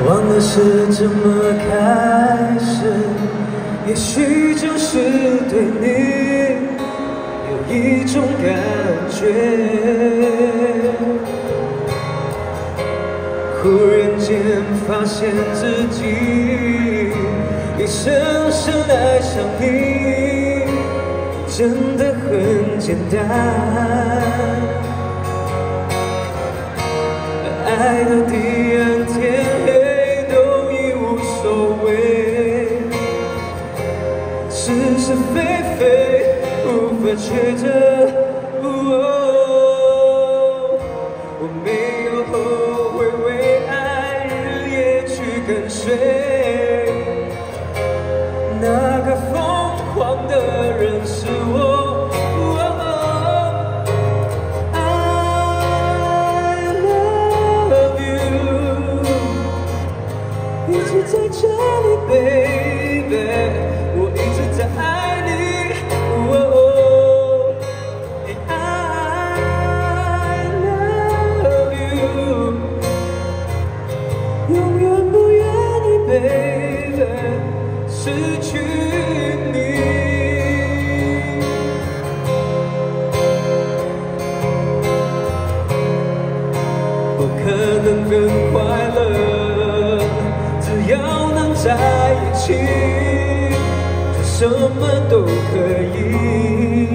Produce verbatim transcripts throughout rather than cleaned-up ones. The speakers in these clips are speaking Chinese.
忘了是怎么开始，也许就是对你有一种感觉。忽然间发现自己已深深爱上你，真的很简单。爱的地暗天黑都已无所谓，是是非非无法抉择。哦，我没有后悔为爱日夜去跟随，那个疯狂的人是我。一直在这里 ，baby， 我一直在爱你。Oh, I love you， 永远不愿意 ，baby， 失去你。我可能更快乐。只要能在一起，做什么都可以。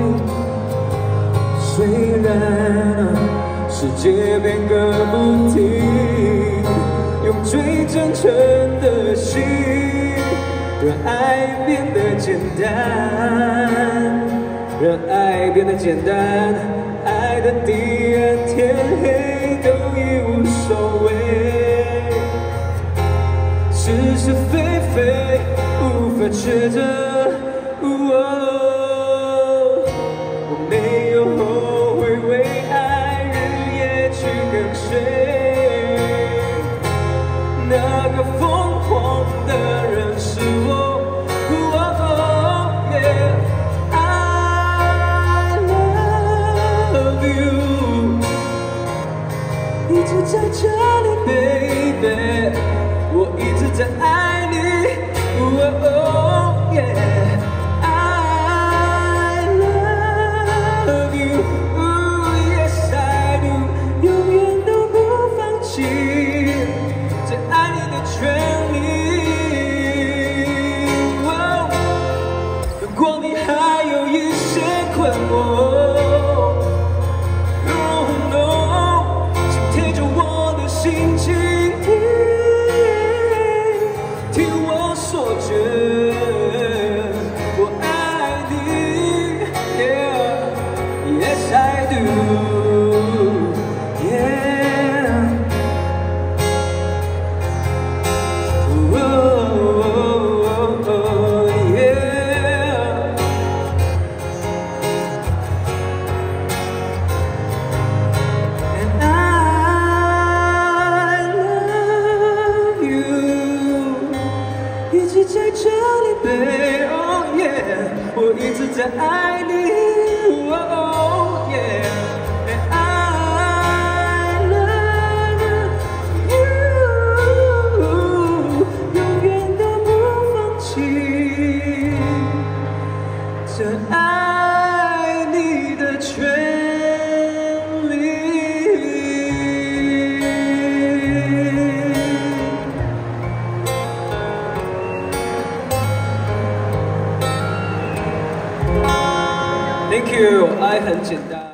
虽然世界变个不停，用最真诚的心，让爱变得简单，让爱变得简单。爱的地暗天黑都已无所谓。是是非非无法抉择。哦，我没有后悔为爱日夜去跟随，那个疯狂的人是我。哦 yeah, I love you， 一直在这里 ，baby。我一直在爱你。Oh, yeah, I love you. Yes, I do. 永远都不放弃在爱你的权利。Oh, 如果你还有一些困惑 ，Oh no， 请贴着我的心情。我爱你 ，Yeah, Yes I do, Yeah. Oh, oh, oh, oh, yeah. And I love you， 一直在这里 ，baby。Oh yeah， 我一直在爱你。Oh yeah， and I love you， 永远都不放弃这爱你的权利。Thank you， 爱很简单。